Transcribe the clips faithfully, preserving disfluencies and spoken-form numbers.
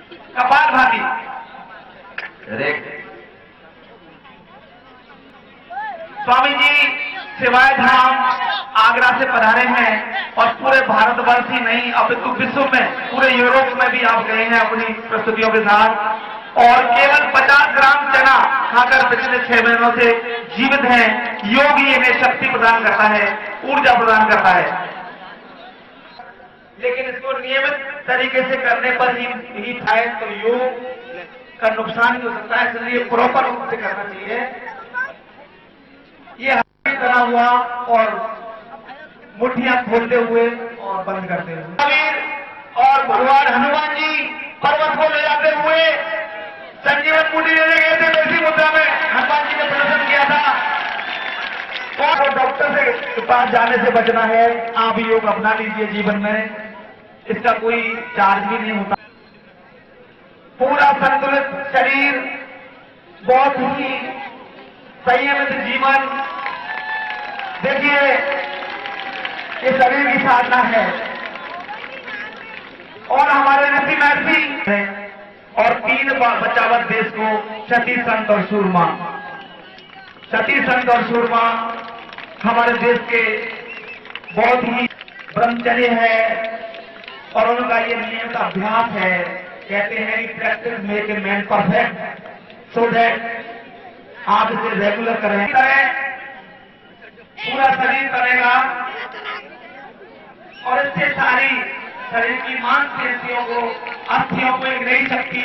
कपाल भाती। स्वामी जी शिवाय धाम आगरा से पधारे हैं और पूरे भारतवर्ष ही नहीं अपितु विश्व में पूरे यूरोप में भी आप गए हैं अपनी प्रस्तुतियों के साथ, और केवल पचास ग्राम चना खाकर पिछले छह महीनों से जीवित हैं। योग ही इन्हें शक्ति प्रदान करता है, ऊर्जा प्रदान करता है, लेकिन इसको नियमित तरीके से करने पर ही ही खाए तो योग का नुकसान ही हो सकता है, इसलिए प्रॉपर रूप से करना चाहिए। ये करा हुआ और मुठ्ठियां खोलते हुए और बंद करते हुए, और भगवान हनुमान जी पर्वत को ले जाते हुए संजीवन बूटी लेने गए थे, वैसी मुद्रा में हनुमान जी ने प्रदर्शन किया था। और डॉक्टर से के पास जाने से बचना है, आप योग अपना लीजिए जीवन में, इसका कोई चार्ज भी नहीं होता। पूरा संतुलित शरीर, बहुत ही संयमित जीवन, देखिए ये शरीर की साधना है। और हमारे ऋषि महर्षि और तीन बचावत देश को सती संत और सूरमा, सती संत और सूरमा हमारे देश के बहुत ही ब्रह्मचर्य है और उनका ये नियमित अभ्यास है। कहते हैं कि practice make a man perfect, so that आप इसे रेगुलर करें, पूरा शरीर करेगा और इससे सारी शरीर की मांसपेशियों को, अस्थियों को एक नई शक्ति,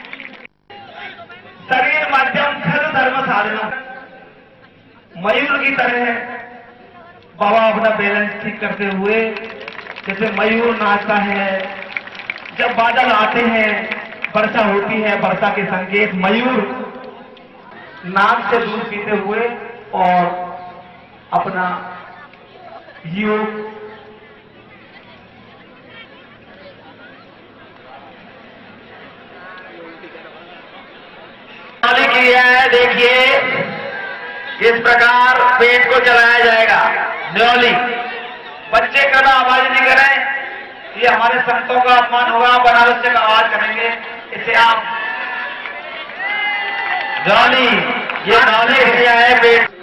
शरीर मध्यम खल धर्म साधना, मयूर की तरह बाबा अपना बैलेंस ठीक करते हुए, जैसे मयूर नाचता है, जब बादल आते हैं, वर्षा होती है, वर्षा के संकेत मयूर नाक से दूध पीते हुए और अपना योग क्रिया है। देखिए इस प्रकार पेट को चलाया जाएगा। न्योली बच्चे करना आवाज नहीं करें, ये हमारे संतों का अपमान होगा, बनारस से आवाज करेंगे। इसे आप न्योली, ये न्योली क्रिया है पेट